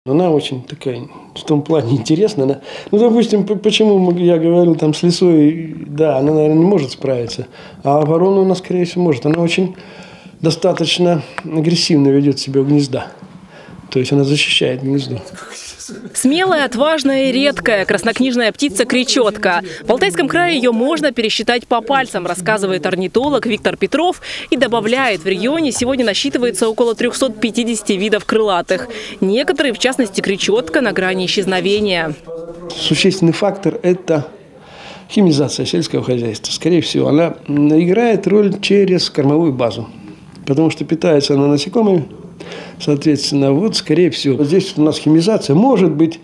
Она очень такая, в том плане интересная. Ну, допустим, почему я говорил там с лисой, да, она, наверное, не может справиться, а ворона она, скорее всего, может. Она очень достаточно агрессивно ведет себя у гнезда. То есть она защищает гнездо. Смелая, отважная и редкая краснокнижная птица-кречетка. В Алтайском крае ее можно пересчитать по пальцам, рассказывает орнитолог Виктор Петров и добавляет, в регионе сегодня насчитывается около 350 видов крылатых. Некоторые, в частности кречетка, на грани исчезновения. Существенный фактор – это химизация сельского хозяйства. Скорее всего, она играет роль через кормовую базу, потому что питается она насекомыми. Соответственно, вот, скорее всего, здесь у нас химизация. Может быть,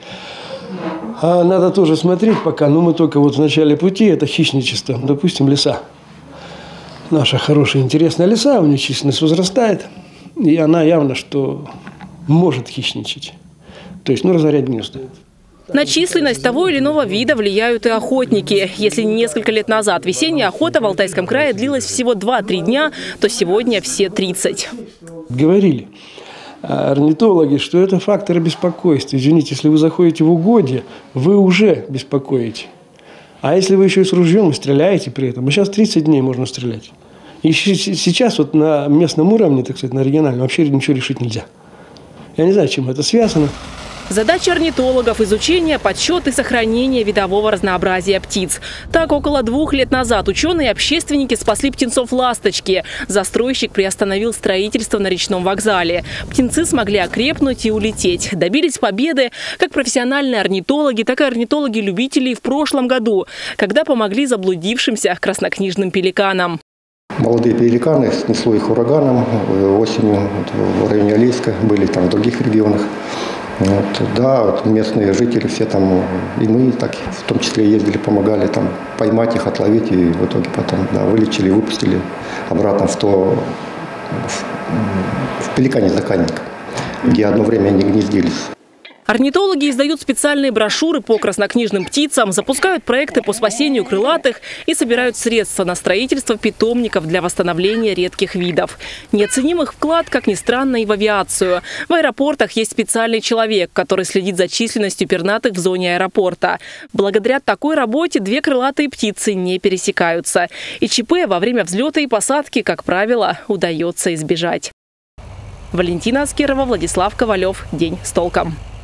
надо тоже смотреть пока, но мы только вот в начале пути, это хищничество. Допустим, лиса. Наша хорошая, интересная лиса, у нее численность возрастает, и она явно, что может хищничать. То есть, разорять гнезда. На численность того или иного вида влияют и охотники. Если несколько лет назад весенняя охота в Алтайском крае длилась всего 2-3 дня, то сегодня все 30. Говорили орнитологи, что это фактор беспокойства. Извините, если вы заходите в угодье, вы уже беспокоите. А если вы еще и с ружьем и стреляете при этом, сейчас 30 дней можно стрелять. И сейчас вот на местном уровне, так сказать, на региональном, вообще ничего решить нельзя. Я не знаю, чем это связано. Задача орнитологов – изучение, подсчет и сохранение видового разнообразия птиц. Так, около 2 лет назад ученые и общественники спасли птенцов ласточки. Застройщик приостановил строительство на речном вокзале. Птенцы смогли окрепнуть и улететь. Добились победы как профессиональные орнитологи, так и орнитологи-любители в прошлом году, когда помогли заблудившимся краснокнижным пеликанам. Молодые пеликаны, снесло их ураганом. Осенью в районе Алейска, были там в других регионах. Местные жители все там, и мы так в том числе ездили, помогали там поймать их, отловить, и в итоге потом вылечили, выпустили обратно в пеликане-заканник, где одно время они гнездились. Орнитологи издают специальные брошюры по краснокнижным птицам, запускают проекты по спасению крылатых и собирают средства на строительство питомников для восстановления редких видов. Неоценим их вклад, как ни странно, и в авиацию. В аэропортах есть специальный человек, который следит за численностью пернатых в зоне аэропорта. Благодаря такой работе 2 крылатые птицы не пересекаются. И ЧП во время взлета и посадки, как правило, удается избежать. Валентина Аскерова, Владислав Ковалев. День с толком.